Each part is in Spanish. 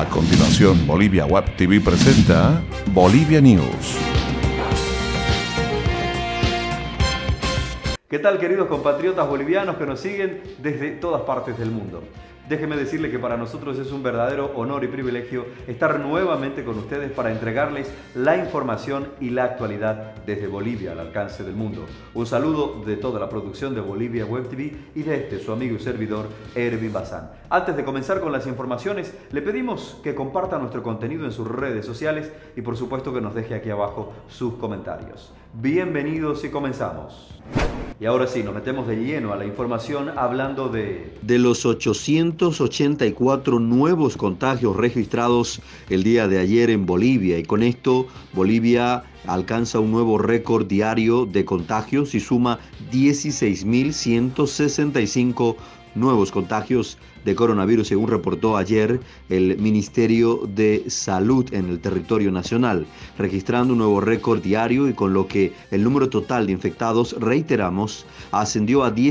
A continuación, Bolivia Web TV presenta Bolivia News. ¿Qué tal, queridos compatriotas bolivianos que nos siguen desde todas partes del mundo? Déjenme decirle que para nosotros es un verdadero honor y privilegio estar nuevamente con ustedes para entregarles la información y la actualidad desde Bolivia al alcance del mundo. Un saludo de toda la producción de Bolivia Web TV y de su amigo y servidor Ervin Bazán. Antes de comenzar con las informaciones, le pedimos que comparta nuestro contenido en sus redes sociales y por supuesto que nos deje aquí abajo sus comentarios. Bienvenidos y comenzamos. Y ahora sí, nos metemos de lleno a la información hablando de los 884 nuevos contagios registrados el día de ayer en Bolivia, y con esto Bolivia alcanza un nuevo récord diario de contagios y suma 16.165 nuevos contagios de coronavirus, según reportó ayer el Ministerio de Salud en el territorio nacional, registrando un nuevo récord diario, y con lo que el número total de infectados, reiteramos, ascendió a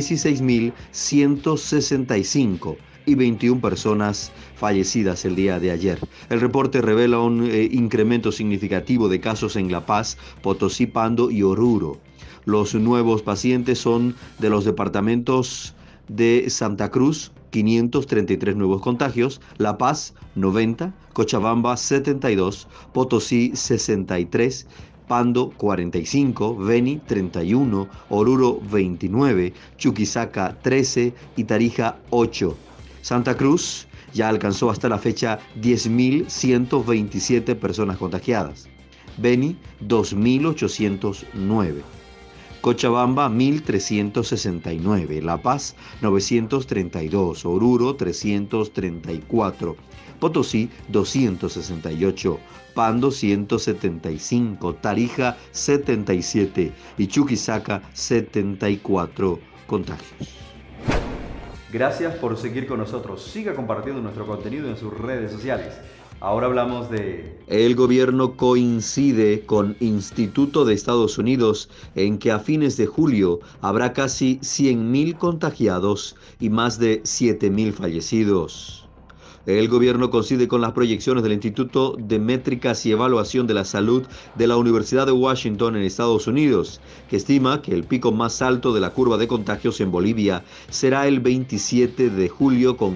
16.165 y 21 personas fallecidas el día de ayer. El reporte revela un incremento significativo de casos en La Paz, Potosí, Pando y Oruro. Los nuevos pacientes son de los departamentos de Santa Cruz, 533 nuevos contagios, La Paz 90, Cochabamba 72, Potosí 63, Pando 45, Beni 31, Oruro 29, Chuquisaca 13 y Tarija 8. Santa Cruz ya alcanzó hasta la fecha 10.127 personas contagiadas. Beni 2.809. Cochabamba 1.369, La Paz 932, Oruro 334, Potosí 268, Pando 175, Tarija 77 y Chuquisaca 74 contagios. Gracias por seguir con nosotros. Siga compartiendo nuestro contenido en sus redes sociales. Ahora hablamos de... El gobierno coincide con Instituto de Estados Unidos en que a fines de julio habrá casi 100.000 contagiados y más de 7.000 fallecidos. El gobierno coincide con las proyecciones del Instituto de Métricas y Evaluación de la Salud de la Universidad de Washington en Estados Unidos, que estima que el pico más alto de la curva de contagios en Bolivia será el 27 de julio con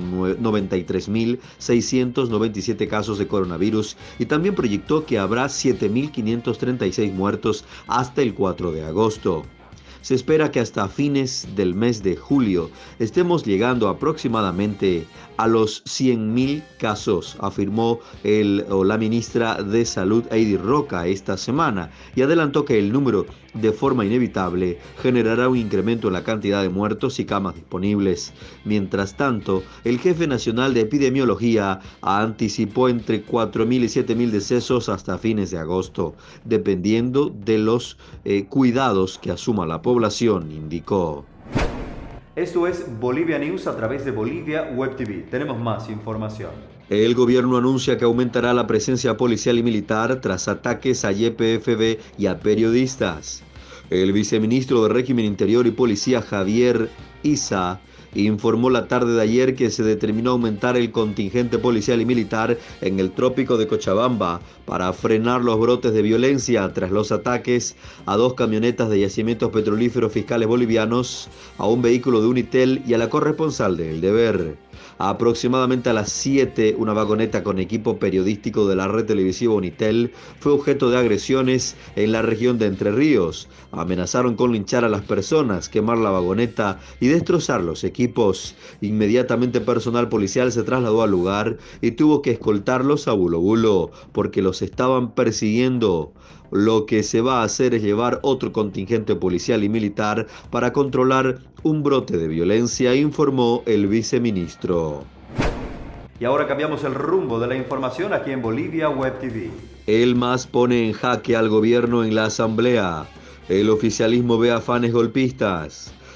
93.697 casos de coronavirus, y también proyectó que habrá 7.536 muertos hasta el 4 de agosto. Se espera que hasta fines del mes de julio estemos llegando aproximadamente a los 100.000 casos, afirmó la ministra de Salud, Heidi Roca, esta semana, y adelantó que el número, de forma inevitable, generará un incremento en la cantidad de muertos y camas disponibles. Mientras tanto, el jefe nacional de epidemiología anticipó entre 4.000 y 7.000 decesos hasta fines de agosto, dependiendo de los cuidados que asuma la población, indicó. Esto es Bolivia News a través de Bolivia Web TV. Tenemos más información. El gobierno anuncia que aumentará la presencia policial y militar tras ataques a YPFB y a periodistas. El viceministro de Régimen Interior y Policía, Javier Issa, informó la tarde de ayer que se determinó aumentar el contingente policial y militar en el trópico de Cochabamba para frenar los brotes de violencia tras los ataques a 2 camionetas de yacimientos petrolíferos fiscales bolivianos, a un vehículo de Unitel y a la corresponsal de El Deber. Aproximadamente a las 7, una vagoneta con equipo periodístico de la red televisiva Unitel fue objeto de agresiones en la región de Entre Ríos. Amenazaron con linchar a las personas, quemar la vagoneta y destrozar los equipos. Inmediatamente personal policial se trasladó al lugar y tuvo que escoltarlos a Bulo Bulo porque los estaban persiguiendo. Lo que se va a hacer es llevar otro contingente policial y militar para controlar un brote de violencia, informó el viceministro. Y ahora cambiamos el rumbo de la información aquí en Bolivia Web TV. El MAS pone en jaque al gobierno en la asamblea. El oficialismo ve afanes golpistas.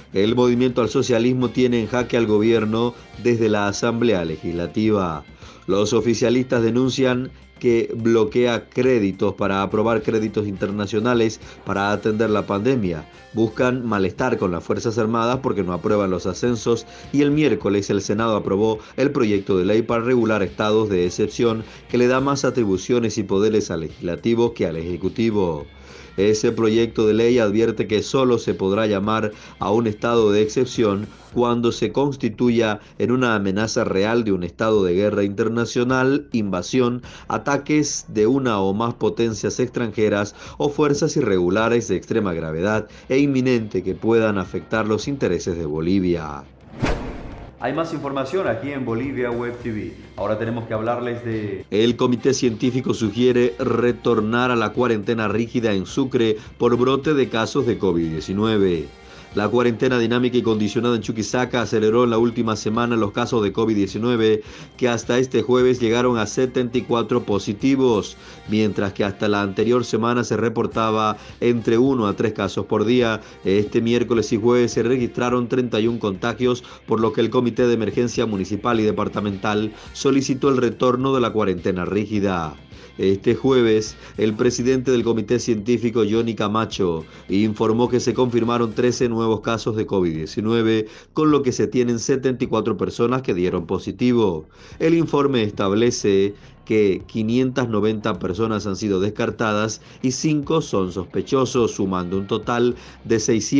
El movimiento al socialismo tiene en jaque al gobierno desde la Asamblea Legislativa. Los oficialistas denuncian que bloquea créditos para aprobar créditos internacionales para atender la pandemia. Buscan malestar con las Fuerzas Armadas porque no aprueban los ascensos y el miércoles el Senado aprobó el proyecto de ley para regular estados de excepción que le da más atribuciones y poderes al legislativo que al ejecutivo. Ese proyecto de ley advierte que solo se podrá llamar a un estado de excepción cuando se constituya en una amenaza real de un estado de guerra internacional, invasión, ataques de una o más potencias extranjeras o fuerzas irregulares de extrema gravedad e inminente que puedan afectar los intereses de Bolivia. Hay más información aquí en Bolivia Web TV. Ahora tenemos que hablarles de... El comité científico sugiere retornar a la cuarentena rígida en Sucre por brote de casos de COVID-19. La cuarentena dinámica y condicionada en Chuquisaca aceleró en la última semana los casos de COVID-19, que hasta este jueves llegaron a 74 positivos, mientras que hasta la anterior semana se reportaba entre 1 a 3 casos por día. Este miércoles y jueves se registraron 31 contagios, por lo que el Comité de Emergencia Municipal y Departamental solicitó el retorno de la cuarentena rígida. Este jueves, el presidente del Comité Científico, Johnny Camacho, informó que se confirmaron 13 nuevos casos de COVID-19, con lo que se tienen 74 personas que dieron positivo. El informe establece que 590 personas han sido descartadas y 5 son sospechosos, sumando un total de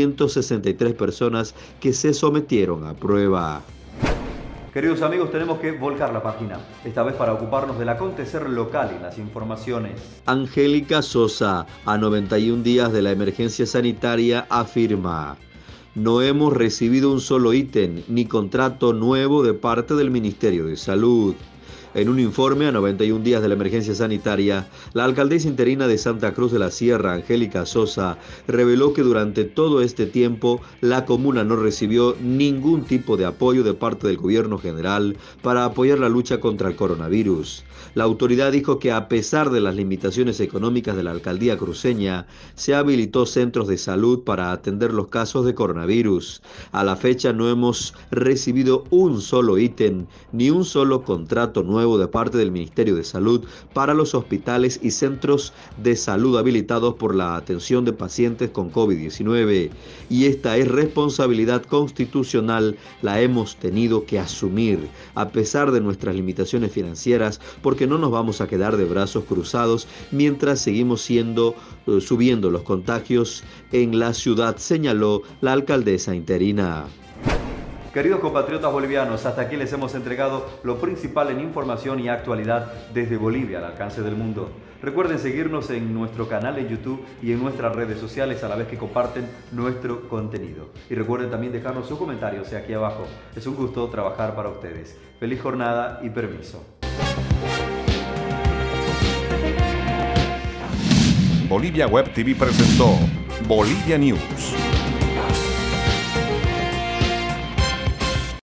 663 personas que se sometieron a prueba. Queridos amigos, tenemos que volcar la página, esta vez para ocuparnos del acontecer local y las informaciones. Angélica Sosa, a 91 días de la emergencia sanitaria, afirma: no hemos recibido un solo ítem ni contrato nuevo de parte del Ministerio de Salud. En un informe a 91 días de la emergencia sanitaria, la alcaldesa interina de Santa Cruz de la Sierra, Angélica Sosa, reveló que durante todo este tiempo la comuna no recibió ningún tipo de apoyo de parte del gobierno general para apoyar la lucha contra el coronavirus. La autoridad dijo que a pesar de las limitaciones económicas de la alcaldía cruceña, se habilitó centros de salud para atender los casos de coronavirus. A la fecha no hemos recibido un solo ítem ni un solo contrato nuevo de parte del Ministerio de Salud para los hospitales y centros de salud habilitados por la atención de pacientes con COVID-19. Y esta es responsabilidad constitucional, la hemos tenido que asumir, a pesar de nuestras limitaciones financieras, porque no nos vamos a quedar de brazos cruzados mientras seguimos subiendo los contagios en la ciudad, señaló la alcaldesa interina. Queridos compatriotas bolivianos, hasta aquí les hemos entregado lo principal en información y actualidad desde Bolivia al alcance del mundo. Recuerden seguirnos en nuestro canal en YouTube y en nuestras redes sociales a la vez que comparten nuestro contenido. Y recuerden también dejarnos sus comentarios aquí abajo. Es un gusto trabajar para ustedes. Feliz jornada y permiso. Bolivia Web TV presentó Bolivia News.